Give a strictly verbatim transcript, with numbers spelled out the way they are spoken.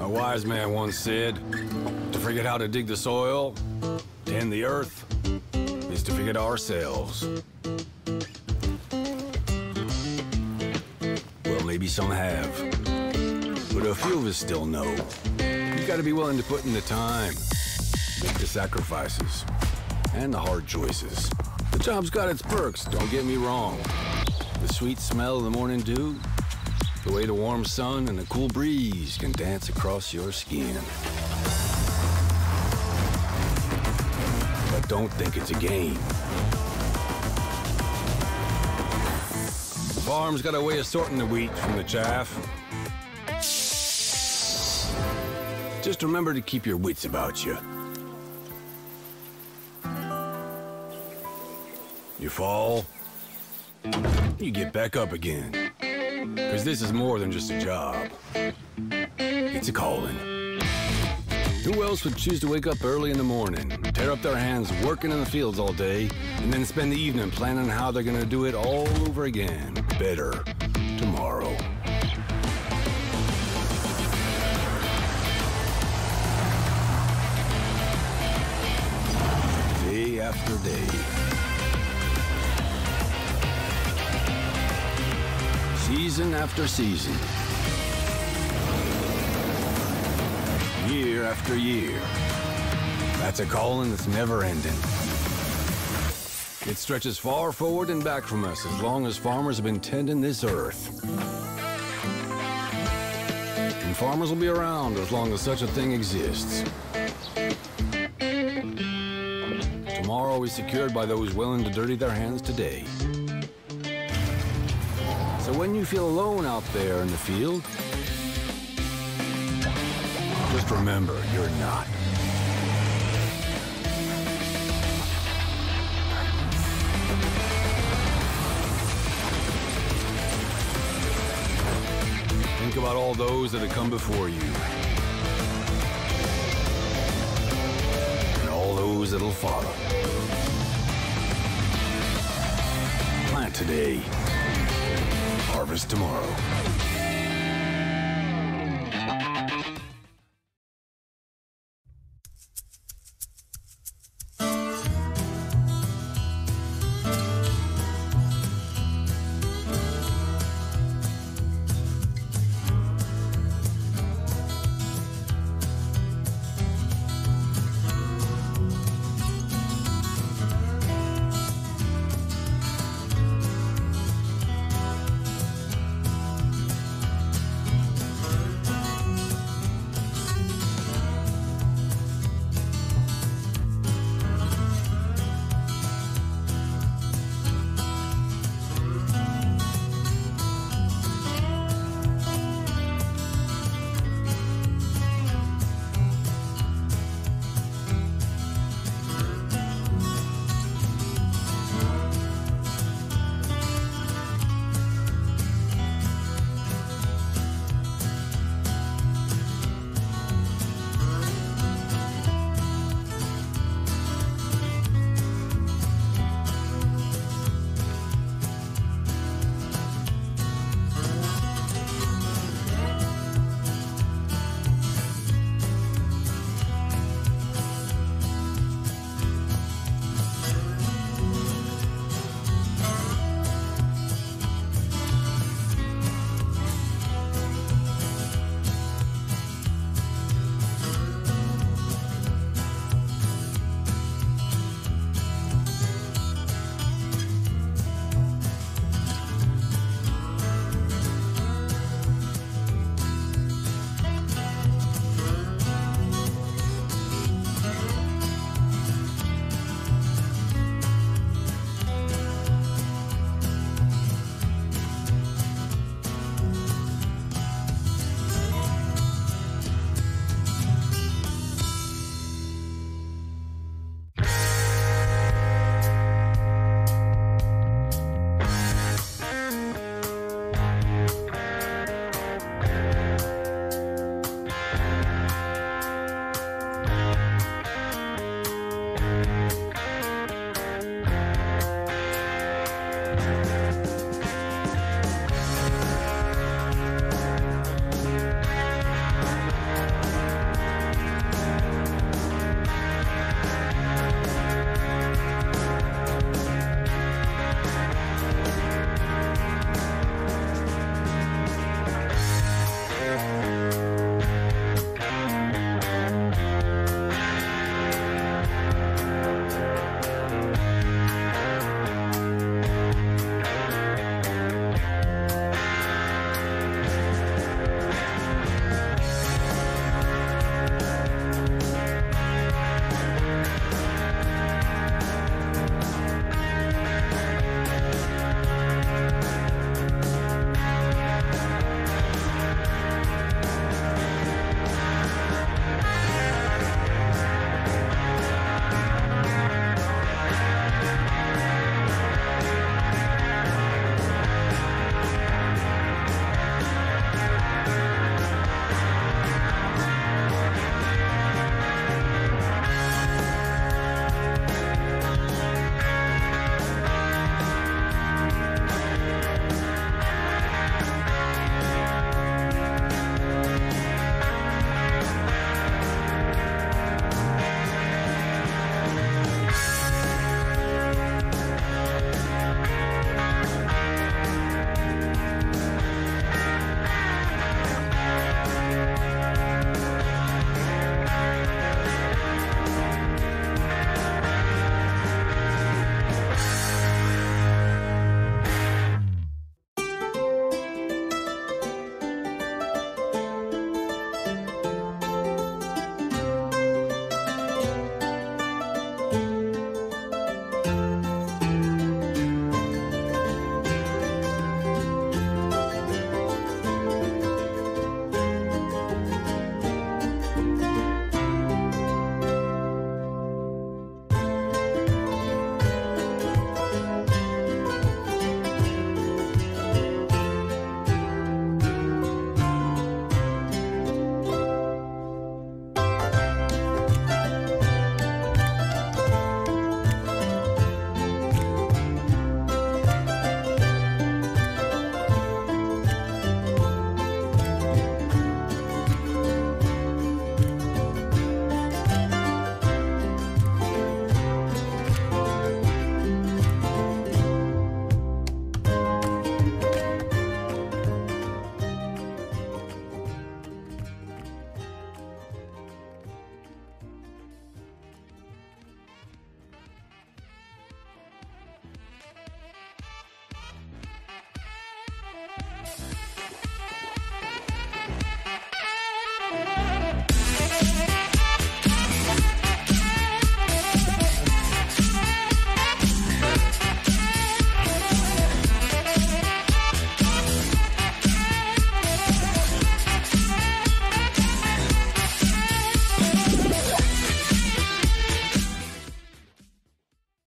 A wise man once said, to forget how to dig the soil, tend the earth, is to forget ourselves. Well, maybe some have, but a few of us still know. You gotta be willing to put in the time, make the sacrifices, and the hard choices. The job's got its perks, don't get me wrong. The sweet smell of the morning dew, the way the warm sun and the cool breeze can dance across your skin. But don't think it's a game. The farm's got a way of sorting the wheat from the chaff. Just remember to keep your wits about you. You fall, you get back up again. Because this is more than just a job. It's a calling. Who else would choose to wake up early in the morning, tear up their hands working in the fields all day, and then spend the evening planning how they're gonna do it all over again, better, tomorrow? Day after day. Season after season. Year after year. That's a calling that's never ending. It stretches far forward and back from us as long as farmers have been tending this earth. And farmers will be around as long as such a thing exists. Tomorrow is secured by those willing to dirty their hands today. So when you feel alone out there in the field, just remember, you're not. Think about all those that have come before you. And all those that'll follow. Plant today. Harvest tomorrow.